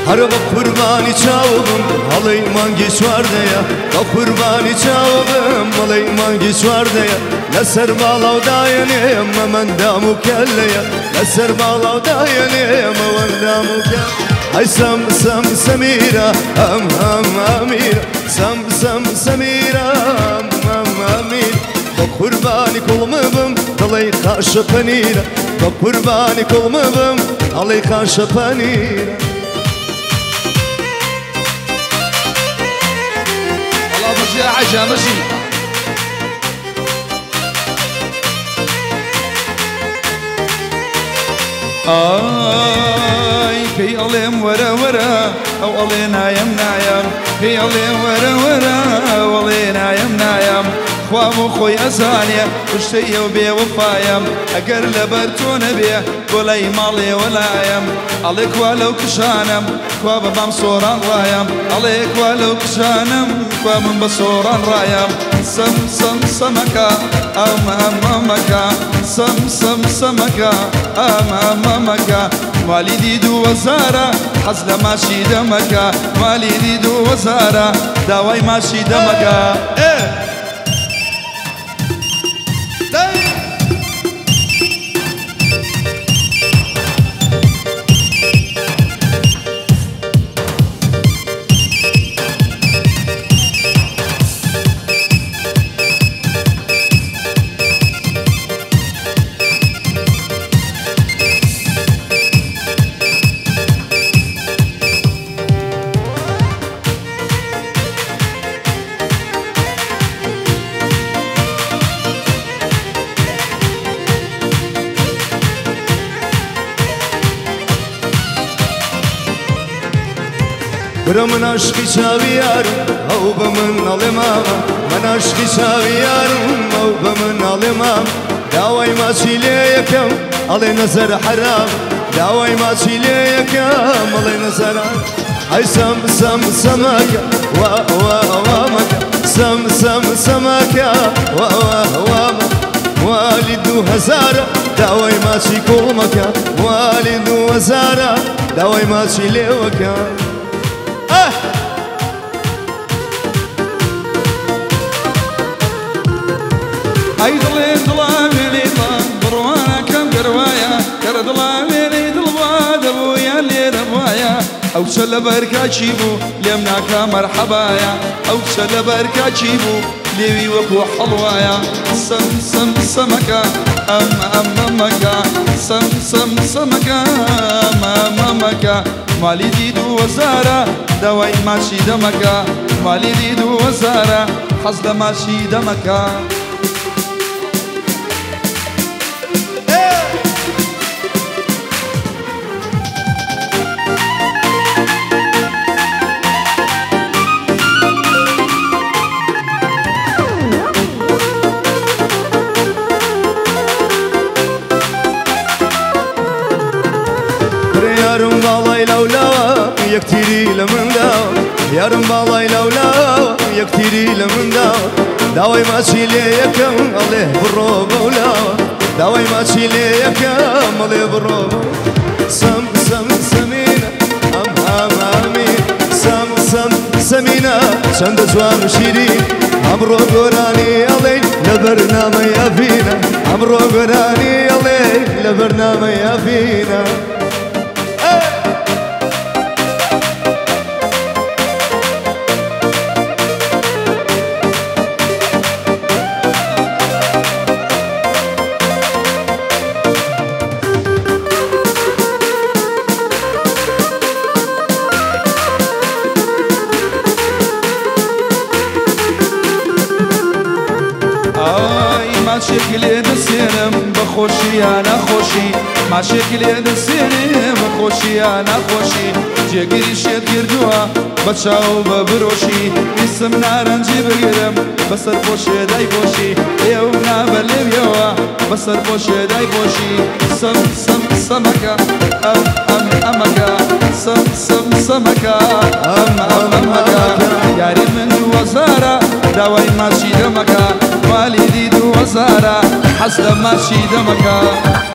هر با قربانی چاوم حالی مانگی چوارده یا با قربانی چاوم حالی مانگی چوارده یا لسر بالا و داینه من دامو کله یا لسر بالا و داینه من دامو کله ای سم سمیرا امیر سم سمیرا امیر با قربانی کلمم حالی خاش پنیرا با قربانی کلمم حالی خاش پنیرا يا عجا ماشي في عليم ورا ورا او علينا يم في عليم ورا ورا او علينا يم خواب خوي أزانية وشتي وبي وفايم أقر لبرتون بيه ولا مالي ولا يم عليك ولو كشانم خواب بمصوران رايم عليك ولو كشانم خواب بصوران رايم سم سمكا أمامك سم سمكا أمامك والدي دو وزارة حزل ماشي دمك والدي دو وزارة داوي ماشي دمك برا من عشقی چاویارم او بمن علمام من عشقی چاویارم او بمن علمام داوای ما چیلی یکم علی نظر حرام داوای ما چیلی یکم علی نظر ای سم سمکا وامکا سم سمکا وامکا والدو هزارة داوای ما چی کلمکا والدو هزارة داوای ما چیلی وکا اي ضلين ضلامي بروانا كم قروايا كر ضلامي ضلباد ابويا اللي ربوايا او شل بركا تشيبو ليمناك مرحبايا او شل بركا تشيبو ليوي وكو حلوايا سم سمكا امامك سم سمكا امامك مالي ديدو وزارة دواي ماشي دمك مالي ديدو وزارة حزل ماشي دمك يارم بالای لولا یکتیری لمن داو یارم بالای لولا یکتیری لمن داو داوای ما چیلی یکم الله برو مولا داوای ما چیلی یکم الله برو سم سمینا امین سم سمینا چند جوان شیرین امرو گرانی علی لبرنامه یافینا امرو گرانی علی لبرنامه یافینا شكلي نسيرم بخوشي انا خوشي مع شكلي نسيرم بخوشي انا خوشي جيري شيت كردوها بتشاو ببروشي اسم نارنجي بقرم بسر بوشي داي بوشي يومنا بلبيوا بسر بوشي داي بوشي سم سمكا امكا سم سمكا امكا ياري من وزارة داوي ماشي دمكا والدي دو وزارة حسب ماشي دمكا